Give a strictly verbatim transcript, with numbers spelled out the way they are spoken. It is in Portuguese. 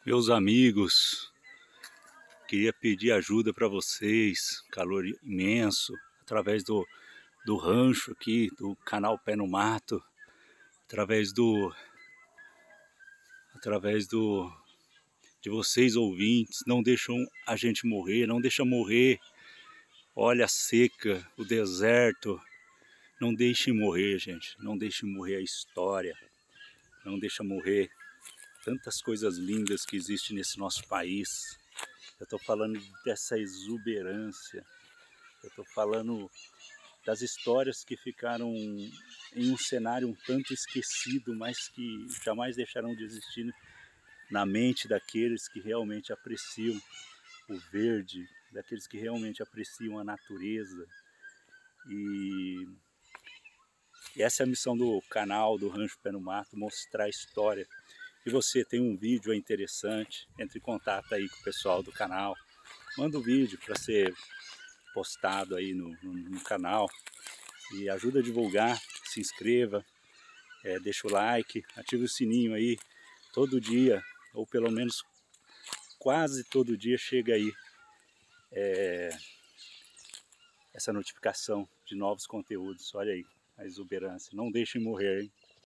Meus amigos, queria pedir ajuda para vocês, calor imenso, através do, do rancho aqui, do canal Pé no Mato, através do, através do, de vocês ouvintes, não deixam a gente morrer, não deixa morrer, olha a seca, o deserto, não deixem morrer, gente, não deixem morrer a história, não deixa morrer tantas coisas lindas que existem nesse nosso país. Eu estou falando dessa exuberância, eu estou falando das histórias que ficaram em um cenário um tanto esquecido, mas que jamais deixarão de existir na mente daqueles que realmente apreciam o verde, daqueles que realmente apreciam a natureza. E essa é a missão do canal do Rancho Pé no Mato, mostrar a história. E você tem um vídeo interessante, entre em contato aí com o pessoal do canal, manda um vídeo para ser postado aí no, no, no canal e ajuda a divulgar, se inscreva, é, deixa o like, ative o sininho aí, todo dia, ou pelo menos quase todo dia chega aí é, essa notificação de novos conteúdos. Olha aí a exuberância, não deixem morrer, hein?